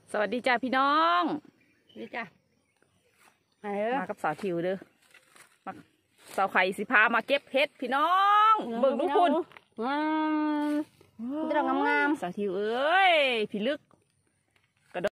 สวัสดีจ้าพี่น้องนี่จ้ะมากับสาวทิวเด้อมาสาวไข่สิพามาเก็บเห็ดพี่น้องเบิ่งทุกคนจะดอกงามสาวทิวเอ้ยพี่ลึกกระโดด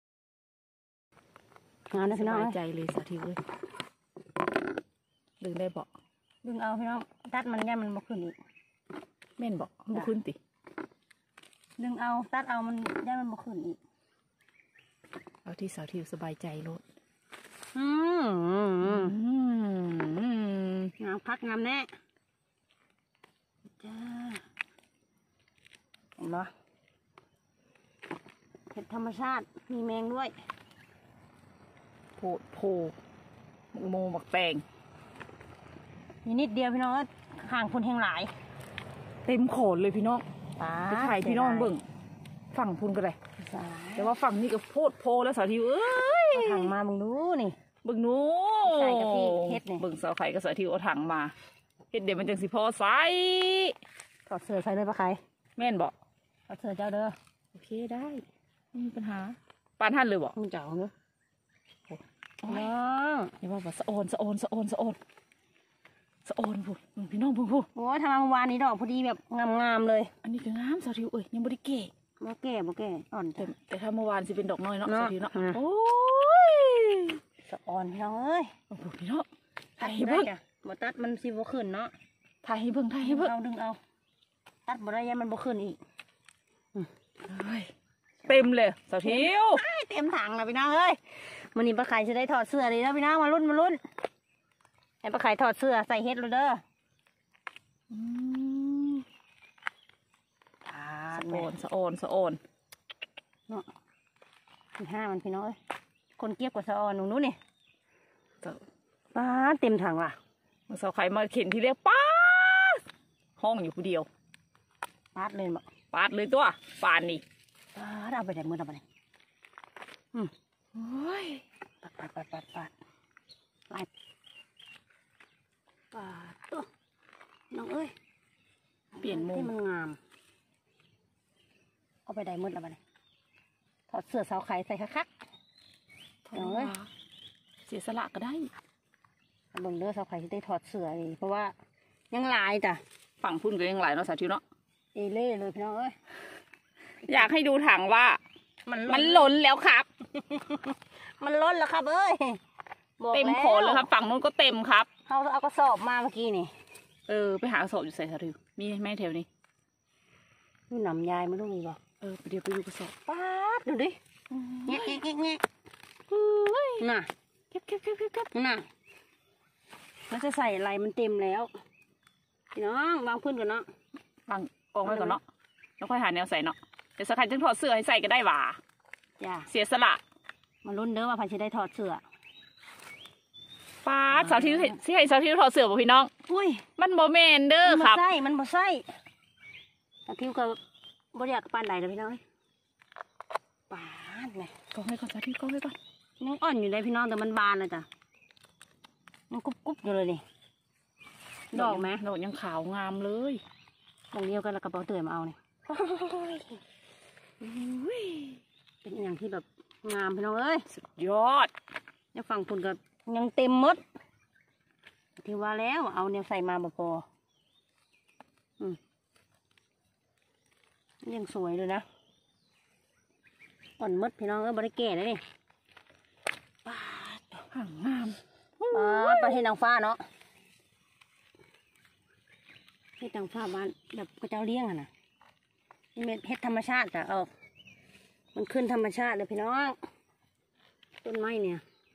งามนะพี่น้องสบายใจเลยสาวทิวเอ้ยดึงได้บอกดึงเอาพี่น้องตัดมันย่ามันบ่ขึ้นอีกแม่นบอกบ่ขึ้นติดึงเอาตัดเอามันย่ามันบ่ขึ้นอีกเอาที่สาวทิวสบายใจโลดงามพักงามแน่จ้าเห็นไหมเห็ดธรรมชาติมีแมงด้วยโพโมบักแตงนี่นิดเดียวพี่น้องห่างคนแห่งหลายเต็มโขนเลยพี่น้องไปถ่ายพี่น้องเบิ่งฝั่งพุ่นก็ได้แต่ว่าฝั่งนี้ก็โพแล้วสาวทิวเอ้ยถังมามึงดูนี่บึงนู้ใส่กับพี่เฮ็ดนี่บึงสาวไข่กับสาวทิวเอาถังมาเฮ็ดเดี๋ยวมันจังสิพอใส่ถอดเสื้อใส่เลยปะใครแม่นบอกถอดเสื้อเจ้าเด้อโอเคได้ไม่มีปัญหาปานท่านเลยบอกมึงเจ้าเนอะน้องอย่าว่าแบบสะโอนพูดพี่น้องพูดโอ้ยทำมาเมื่อวานนี้ดอกพอดีแบบงามเลยอันนี้ก็งามสาวทิวเอ้ยยังบ่ได้เก๋บ่แก่อ่อนแต่ถ้าเมื่อวานสิเป็นดอกน้อยเนาะสาวทิวเนาะโอ้ยสะอ่อนพี่น้องเอ้ยโอ้โหพี่น้องถ่ายให้เบิ่งบ่ตัดมันสิบ่ขึ้นเนาะถ่ายให้เบิ่งเอาดึงเอาตัดบ่ได้ยันมันบ่ขึ้นอีกเต็มเลยสาวทิวเต็มถังแล้วพี่น้องเอ้ยมื้อนี้ป้าไข่จะได้ถอดเสื้อเลยนะพี่น้องมาลุ้นให้ป้าไข่ถอดเสื้อใส่เฮ็ดเลยเด้อสะโอนเนาะห้ามันพี่น้องเอ้ยคนเกียบกว่าสะออนหนูนี่ป้าเต็มถังว่ะสาวไข่มาเข็นทีเรียกป้าห้องอยู่ผู้เดียวปาดเลยบ่ปาดเลยตัวปานนี่เอาไปไหนมือเอาไปไหนโอ้ยปาดไล่ปาดตัวน้องเอ้ยเปลี่ยนมุมที่มันงามเอาไปไหนมือเอาไปไหนถอดเสื้อสาวไข่ใส่คักน้องเอ้ยเสียสละก็ได้เบิ่งเด้อสาวไข่ที่ได้ถอดเสื้อเลยเพราะว่ายังลายจ้ะฝั่งพุ่นก็ยังหลายเนาะสาวทิวเนาะเล่เลยพี่น้องเอ้ยอยากให้ดูถังว่ามันล้นแล้วครับมันล้นแล้วครับเอ้ยเต็มโขนแล้วครับฝั่งนู้นก็เต็มครับเขาเอากระสอบมาเมื่อกี้นี่ไปหากระสอบอยู่ใส่สาวทิวมีแม่แถวนี้นี่หนำยายมาดูบ่เดี๋ยวไปดูกระสอบป้าดดูดิแงะน่ะเก็บน่ะแล้วจะใส่อะไรมันเต็มแล้วพี่น้องวางพื้นก่อนเนาะวางกองไว้ก่อนเนาะแล้วค่อยหาแนวใส่เนาะเดี๋ยวสักครั้งจึงถอดเสื้อให้ใส่ก็ได้หว่าเสียสละมาลุ้นเด้อว่าพันจะได้ถอดเสื้อป้าสาวทิวที่ให้สาวทิวถอดเสื้อบ่พี่น้องอุ้ยมันโมเมนเด้อครับมันบ่ใส่สาวทิวก็บ่อยากปานใดเลยพี่น้องปานไงกองไว้ก่อนสาวทิวกองไว้ก่อนยังอ่อนอยู่เลยพี่น้องแต่มันบานเลยจ้ะมันกุ๊บอยู่เลยนี่ดอกไหมดอกยังขาวงามเลยตรงเดียวกันแล้วกระเป๋าเตื่อยมาเอาเนี่ยเป็นอย่างที่แบบงามพี่น้องเอ้ยสุดยอดยังฝั่งพุ่นก็ยังเต็มมดที่ว่าแล้วเอาเนี่ยใส่มาพอยังสวยเลยนะอ่อนมดพี่น้องบริเกตเลยนี่ป้าห่างงามประเทศนางฟ้าเนาะเฮ็ดนางฟ้าบ้านแบบกระเจ้าเลี้ยงอะนะนี่เฮ็ดธรรมชาติจ้ะมันขึ้นธรรมชาติเลยพี่น้องต้นไม้เนี่ย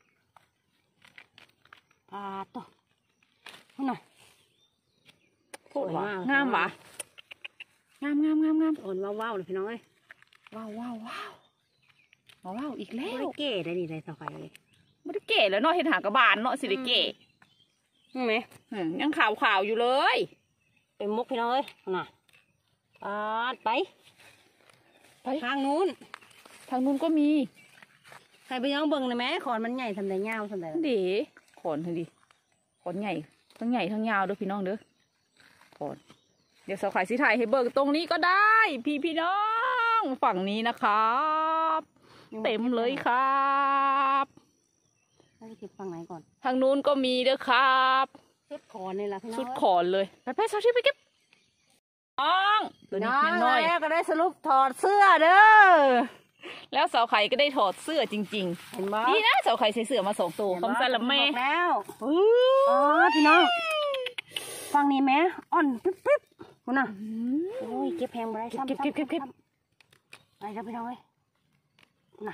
ต่อน่ะโคตรงามว่ะงามอ่อนว้าวเลยพี่น้องเอ้ยว้าวอีกแล้วไม่ได้เก๋ได้นี่เลยต่อไปไม่ได้เก๋แล้วเนาะเห็นหางกระบาลเนาะสิได้เก๋เห็นไหมยังขาวอยู่เลยเป็นมุกพี่น้องเอ้ยน่ะไปทางนู้นก็มีใครไปย่องเบิ่งเลยไหมขอนมันใหญ่ทำได้ยาวทำได้ดีขอนดีขอนใหญ่ทั้งยาวเด้อพี่น้องเด้อขอน เดี๋ยวสาวขายสีไทยให้เบิกตรงนี้ก็ได้พี่น้องฝั่งนี้นะครับเต็มเลยครับเราจะเก็บฝั่งไหนก่อนทางนู้นก็มีเด้อครับชุดขอนนี่แหละพี่น้องชุดขอนเลยไปสาวที่ไปเก็บน้องตัวนี้น้องยังน้อยแล้วก็ได้สรุปถอดเสื้อเด้อแล้วสาวไข่ก็ได้ถอดเสื้อจริงเห็นบ่ๆดีนะสาวไข่ใส่เสื้อมา2 ตัวของซันละแม่บอกแล้วอ๋อพี่น้องฟังนี่แม่อ่อนปิ๊บปิ๊บคุณน่ะโอ้ยเก็บแพงไปได้ซ้ำเก็บไปครับพี่น้องเอ้ยน่ะ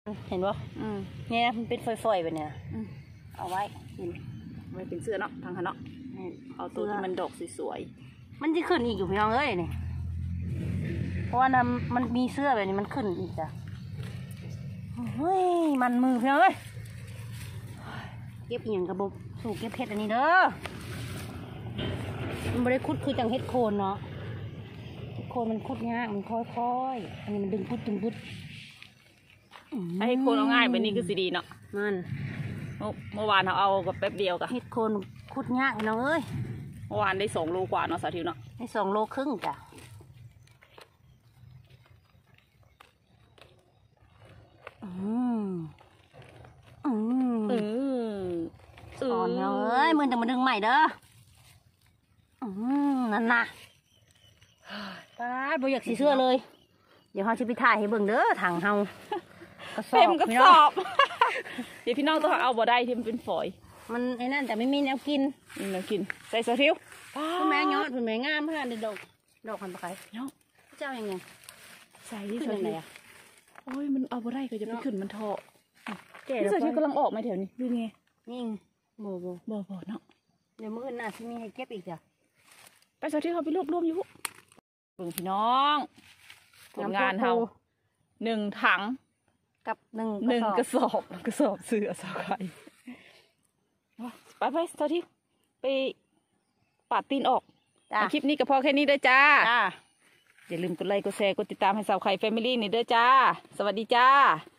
เห็นปะเนี่ยมันเป็นฝอยๆแบบเนี้ยเอาไว้กินไว้เป็นเสื้อเนาะทางคะเนาะเอาตัวที่มันดอกสวยมันจะขึ้นอีกอยู่พี่น้องเอ้ยนี่เพราะว่าน้ำมันมีเสื้อแบบนี้มันขึ้นอีกจ้ะเฮ้ยมันมือพี่น้องเอ้ยเก็บอย่างกระบบสู่เก็บเพชรอันนี้เด้อมันไม่ได้คุดคือจังเฮ็ดโคนเนาะโคนมันคุดยากมันค่อยๆอันนี้มันดึงพุดดึงพุดๆให้โคนเอาง่ายแบบนี้คือสีดีเนาะมันเมื่อวานเราเอากับแป๊บเดียวกันเฮ็ดโคนคุดยากพี่น้องเอ้ยเมื่อวานได้2 โลกว่าเนาะสาธิตเนาะได้2 โลครึ่งจ้ะสอนเนาะเอ้ยมือจะมาดึงใหม่เด้อนั่นน่ะป้าบ่อยากสีเสื้อเลย เดี๋ยวเขาจะไปถ่ายให้เบิ่งเด้อถังเฮากระสอบเต็มกระสอบ เดี๋ยวพี่น้องต้องเอาบ่ได้ที่มันเป็นฝอยมันไอ้นั่นแต่ไม่มีแนวกินนี่เรากินใส่สาธิตคุณแม่ยอดคุณแม่งามเพื่อนเด็ดดอกพันปะไคร้เนาะเจ้าอย่างไงใส่ขึ้นสายังไงธิตอะโอ้ยมันเอาบ่ได้ก็จะไปขึ้นมันเถาะเจ๊นี่เดี๋ยวสาธิตกำลังออกมาแถวนี้ดูไงนี่โบบ่เนาะเดี๋ยวมื้ออื่นน่ะที่มีให้เก็บอีกจ้ะไปสาธิตเขาไปรวบอยู่เบิ่งพี่น้องผลงานเฮา1 ถังกับ1 1 กระสอบเสื้อสาวไข่ไปสาธิตไปปาดตีนออกจ้ะคลิปนี้ก็พอแค่นี้เด้อจ้าจ้าอย่าลืมกดไลค์กดแชร์กดติดตามให้สาวไข่แฟมิลี่นี่เด้อจ้า สวัสดีจ้า